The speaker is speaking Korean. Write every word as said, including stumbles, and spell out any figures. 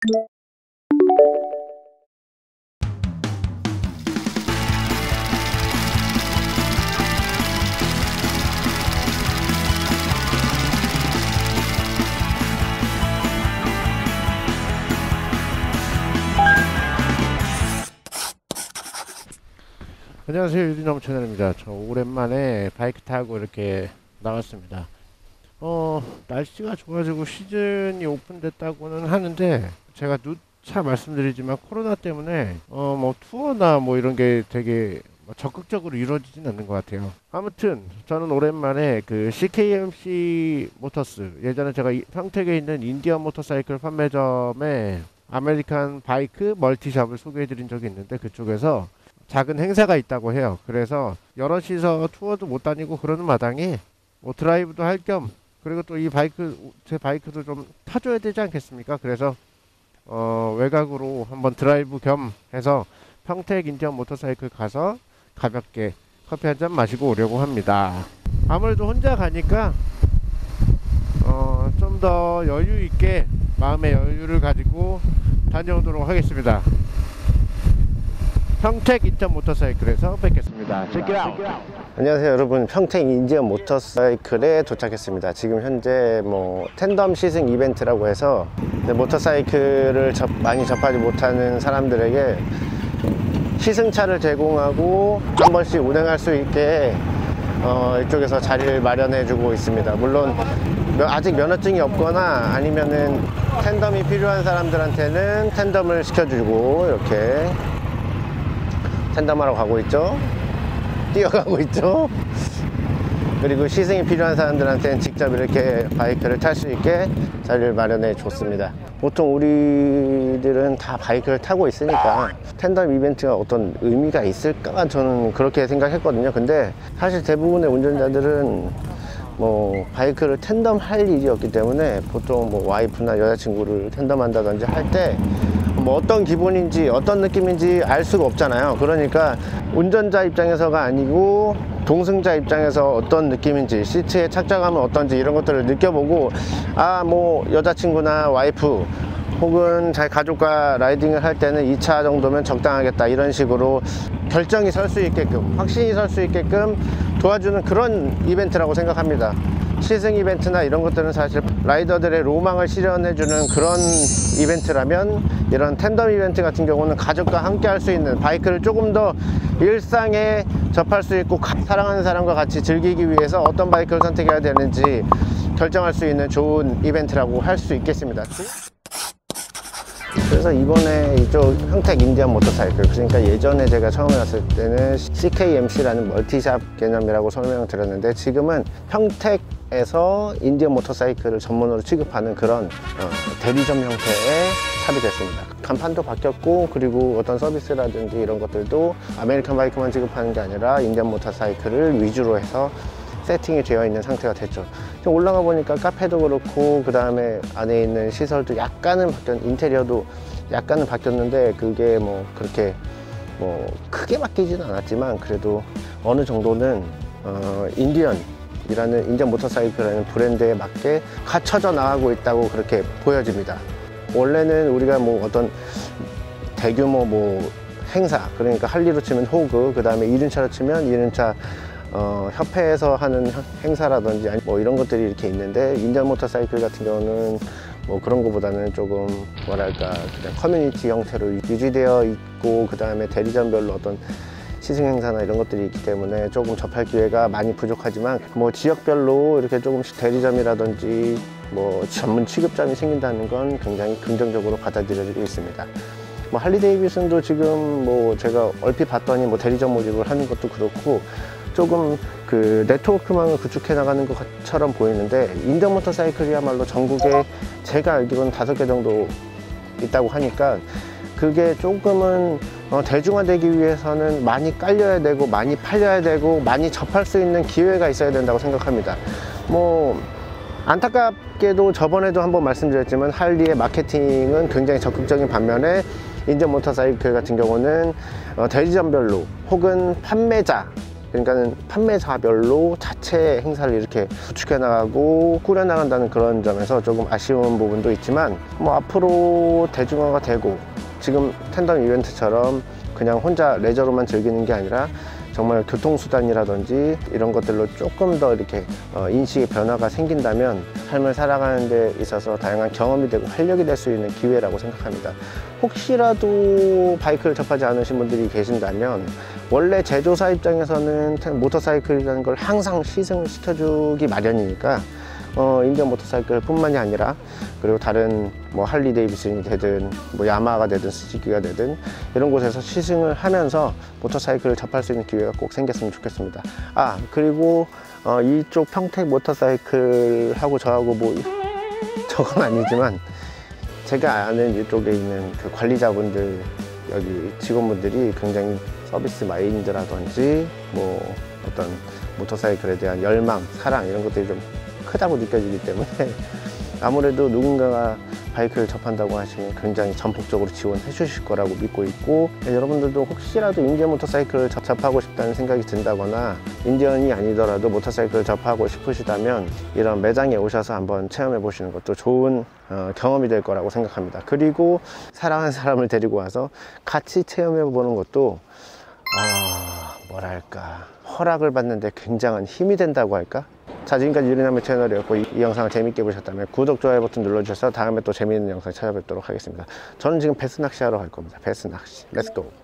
안녕하세요, 유리나무 채널입니다. 저 오랜만에 바이크 타고 이렇게 나왔습니다. 어 날씨가 좋아지고 시즌이 오픈됐다고는 하는데, 제가 누차 말씀드리지만 코로나 때문에 어 뭐 투어나 뭐 이런 게 되게 적극적으로 이루어지진 않는 것 같아요. 아무튼 저는 오랜만에 그 씨케이엠씨 모터스, 예전에 제가 이, 평택에 있는 인디언 모터사이클 판매점에 아메리칸 바이크 멀티샵을 소개해 드린 적이 있는데, 그쪽에서 작은 행사가 있다고 해요. 그래서 여럿이서 투어도 못 다니고 그러는 마당에 뭐 드라이브도 할 겸, 그리고 또 이 바이크, 제 바이크도 좀 타줘야 되지 않겠습니까? 그래서 어 외곽으로 한번 드라이브 겸 해서 평택 인디언 모터사이클 가서 가볍게 커피 한잔 마시고 오려고 합니다. 아무래도 혼자 가니까 어 좀 더 여유 있게, 마음의 여유를 가지고 다녀오도록 하겠습니다. 평택 인디언 모터사이클에서 뵙겠습니다. 체크 아웃. 안녕하세요 여러분, 평택 인디언 모터사이클에 도착했습니다. 지금 현재 뭐 텐덤 시승 이벤트라고 해서 모터사이클을 접, 많이 접하지 못하는 사람들에게 시승차를 제공하고 한 번씩 운행할 수 있게 어, 이쪽에서 자리를 마련해 주고 있습니다. 물론 아직 면허증이 없거나 아니면은 텐덤이 필요한 사람들한테는 텐덤을 시켜주고, 이렇게 텐덤하러 가고 있죠. 뛰어가고 있죠. 그리고 시승이 필요한 사람들한테는 직접 이렇게 바이크를 탈 수 있게 자리를 마련해 줬습니다. 보통 우리들은 다 바이크를 타고 있으니까 텐덤 이벤트가 어떤 의미가 있을까, 저는 그렇게 생각했거든요. 근데 사실 대부분의 운전자들은 뭐 바이크를 텐덤 할 일이 없기 때문에, 보통 뭐 와이프나 여자친구를 텐덤 한다든지 할 때 뭐 어떤 기분인지 어떤 느낌인지 알 수가 없잖아요. 그러니까 운전자 입장에서가 아니고 동승자 입장에서 어떤 느낌인지, 시트의 착장감은 어떤지, 이런 것들을 느껴보고, 아 뭐 여자친구나 와이프 혹은 자기 가족과 라이딩을 할 때는 이 차 정도면 적당하겠다, 이런 식으로 결정이 설 수 있게끔, 확신이 설 수 있게끔 도와주는 그런 이벤트라고 생각합니다. 시승 이벤트나 이런 것들은 사실 라이더들의 로망을 실현해주는 그런 이벤트라면, 이런 텐덤 이벤트 같은 경우는 가족과 함께 할 수 있는, 바이크를 조금 더 일상에 접할 수 있고 사랑하는 사람과 같이 즐기기 위해서 어떤 바이크를 선택해야 되는지 결정할 수 있는 좋은 이벤트라고 할 수 있겠습니다. 그래서 이번에 이쪽 평택 인디언 모터사이클, 그러니까 예전에 제가 처음에 왔을 때는 씨케이엠씨라는 멀티샵 개념이라고 설명을 드렸는데, 지금은 평택에서 인디언 모터사이클을 전문으로 취급하는 그런 어, 대리점 형태의 샵이 됐습니다. 간판도 바뀌었고, 그리고 어떤 서비스라든지 이런 것들도 아메리칸 바이크만 취급하는 게 아니라 인디언 모터사이클을 위주로 해서 세팅이 되어 있는 상태가 됐죠. 올라가 보니까 카페도 그렇고, 그 다음에 안에 있는 시설도 약간은 바뀌었, 인테리어도 약간은 바뀌었는데, 그게 뭐 그렇게 뭐 크게 바뀌지는 않았지만, 그래도 어느 정도는 어, 인디언이라는 인디언 모터사이클이라는 브랜드에 맞게 갖춰져 나가고 있다고 그렇게 보여집니다. 원래는 우리가 뭐 어떤 대규모 뭐 행사, 그러니까 할리로 치면 호그, 그 다음에 이륜차로 치면 이륜차 어, 협회에서 하는 행사라든지 뭐 이런 것들이 이렇게 있는데, 인디언 모터사이클 같은 경우는 뭐 그런 것보다는 조금 뭐랄까 그냥 커뮤니티 형태로 유지되어 있고, 그 다음에 대리점별로 어떤 시승 행사나 이런 것들이 있기 때문에 조금 접할 기회가 많이 부족하지만, 뭐 지역별로 이렇게 조금씩 대리점이라든지 뭐 전문 취급점이 생긴다는 건 굉장히 긍정적으로 받아들여지고 있습니다. 뭐 할리데이비슨도 지금 뭐 제가 얼핏 봤더니 뭐 대리점 모집을 하는 것도 그렇고, 조금 그 네트워크망을 구축해 나가는 것처럼 보이는데, 인디언 모터사이클이야말로 전국에 제가 알기로는 다섯 개 정도 있다고 하니까, 그게 조금은 어, 대중화되기 위해서는 많이 깔려야 되고, 많이 팔려야 되고, 많이 접할 수 있는 기회가 있어야 된다고 생각합니다. 뭐 안타깝게도 저번에도 한번 말씀드렸지만, 할리의 마케팅은 굉장히 적극적인 반면에, 인디언 모터사이클 같은 경우는 어, 대리점별로 혹은 판매자 그러니까는 판매사별로 자체 행사를 이렇게 구축해 나가고 꾸려 나간다는 그런 점에서 조금 아쉬운 부분도 있지만, 뭐 앞으로 대중화가 되고 지금 텐덤 이벤트처럼 그냥 혼자 레저로만 즐기는 게 아니라 정말 교통수단이라든지 이런 것들로 조금 더 이렇게 어, 인식의 변화가 생긴다면 삶을 살아가는 데 있어서 다양한 경험이 되고 활력이 될 수 있는 기회라고 생각합니다. 혹시라도 바이크를 접하지 않으신 분들이 계신다면, 원래 제조사 입장에서는 모터사이클이라는 걸 항상 시승을 시켜주기 마련이니까 어, 인디언 모터사이클 뿐만이 아니라, 그리고 다른 뭐 할리 데이비슨이 되든 뭐 야마하가 되든 스즈키가 되든 이런 곳에서 시승을 하면서 모터사이클을 접할 수 있는 기회가 꼭 생겼으면 좋겠습니다. 아, 그리고 어, 이쪽 평택 모터사이클하고 저하고 뭐 저건 아니지만, 제가 아는 이쪽에 있는 그 관리자분들, 여기 직원분들이 굉장히 서비스 마인드라든지 뭐 어떤 모터사이클에 대한 열망, 사랑 이런 것들이 좀 크다고 느껴지기 때문에 아무래도 누군가가 바이크를 접한다고 하시면 굉장히 전폭적으로 지원해 주실 거라고 믿고 있고, 여러분들도 혹시라도 인디언 모터사이클을 접하고 싶다는 생각이 든다거나 인디언이 아니더라도 모터사이클을 접하고 싶으시다면 이런 매장에 오셔서 한번 체험해 보시는 것도 좋은 어, 경험이 될 거라고 생각합니다. 그리고 사랑하는 사람을 데리고 와서 같이 체험해 보는 것도 아, 뭐랄까, 허락을 받는데 굉장한 힘이 된다고 할까? 자, 지금까지 유리나무 채널이었고, 이, 이 영상을 재밌게 보셨다면 구독, 좋아요 버튼 눌러주셔서 다음에 또 재미있는 영상 찾아뵙도록 하겠습니다. 저는 지금 베스 낚시하러 갈 겁니다. 베스 낚시 렛츠고.